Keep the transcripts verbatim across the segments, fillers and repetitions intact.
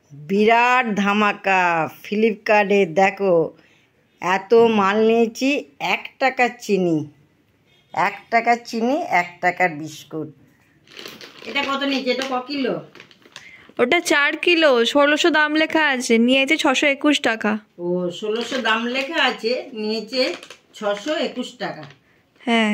বিরাট ধামাকা ফ্লিপকার্টে দেখো এত মাল নিয়েছি। এক টাকার চিনি, এক টাকার চিনি, এক টাকার বিস্কুট। এটা কত নিয়েছে? এটা ক কিলো? ওটা চার কিলো, ষোলোশো দাম লেখা আছে, নিয়েছে ছশো একুশ টাকা। ও ষোলোশো দাম লেখা আছে, নিয়েছে ছশো একুশ টাকা। হ্যাঁ।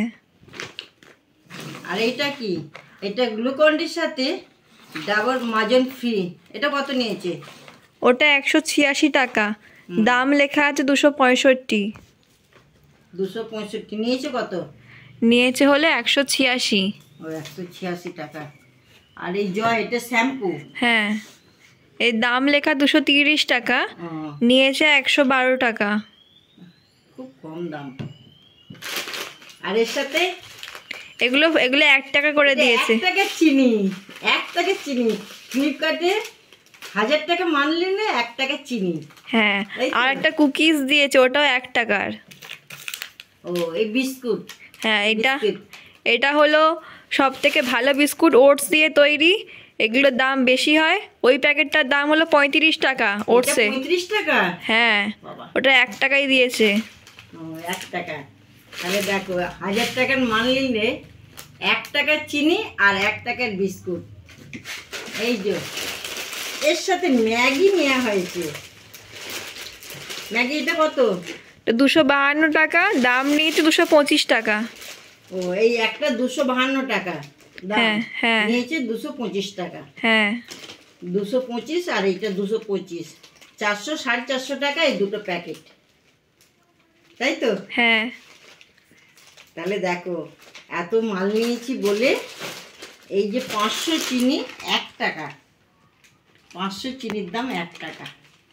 আর এটা কি? এটা গ্লুকন্ডির সাথে ডাবল মাজন ফ্রি। এটা কত নিয়েছে? ওটা একশো ছিয়াশি টাকা, দাম লেখা আছে দুশো পঁয়ষট্টি। দুশো পঁয়ষট্টি নিয়েছে কত? নিয়েছে হলে একশো ছিয়াশি। ও একশো ছিয়াশি টাকা। আর এই জয় এটা শ্যাম্পু। হ্যাঁ, এর দাম লেখা দুশো তিরিশ টাকা, নিয়েছে একশো বারো টাকা। খুব কম দাম। আর এর সাথে এগুলো এগুলো এক টাকা করে দিয়েছে। এক টাকার চিনি, এক টাকার চিনি। ফ্লিপকার্টে হাজার টাকা মানলে না এক টাকার চিনি। হ্যাঁ, আর একটা কুকিজ দিয়েছে, ওটাও এক টাকার। ও এই বিস্কুট। হ্যাঁ, এটা এটা হলো সব থেকে ভালো বিস্কুট, ওটস দিয়ে তৈরি। এগুলোর দাম বেশি হয়। ওই প্যাকেটটার দাম হলো পঁয়ত্রিশ টাকা ওটসে। পঁয়ত্রিশ টাকা? হ্যাঁ, ওটা এক টাকাই দিয়েছে। ও এক টাকা। তাহলে দেখো হাজার টাকার মাল নিলে এক টাকার চিনি আর এক টাকার বিস্কুট। এই যে এর সাথে ম্যাগি নেওয়া হয়েছে। ম্যাগি এটা কত? দুশো বাহান্ন টাকা, দাম নিয়েছে দুশো পঁচিশ টাকা। ও এই একটা দুশো বাহান্ন টাকা হ্যাঁ হ্যাঁ, নিয়েছে দুশো পঁচিশ টাকা। হ্যাঁ, দুশো পঁচিশ আর এইটা দুশো পঁচিশ, চারশো সাড়ে চারশো টাকা এই দুটো প্যাকেট, তাই তো? হ্যাঁ। তাহলে দেখো এত মাল নিয়েছি বলে এই যে পাঁচশো চিনি এক টাকা, পাঁচশো চিনির দাম এক টাকা।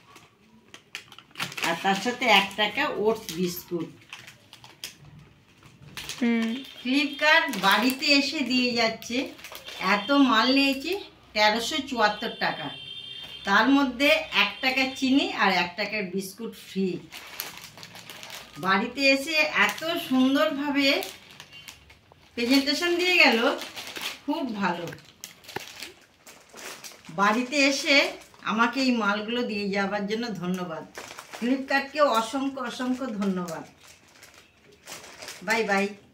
আর তার সাথে এক টাকা ওটস বিস্কুট। ফ্লিপকার্ট বাড়িতে এসে দিয়ে যাচ্ছে। এত মাল নিয়েছি তেরোশো চুয়াত্তর টাকা, তার মধ্যে এক টাকা চিনি আর এক টাকার বিস্কুট ফ্রি। বাড়িতে এসে এত সুন্দরভাবে প্রেজেন্টেশন দিয়ে গেল, খুব ভালো। বাড়িতে এসে আমাকে এই মালগুলো দিয়ে যাওয়ার জন্য ধন্যবাদ। ফ্লিপকার্টকে অসংখ্য অসংখ্য ধন্যবাদ। Bye by.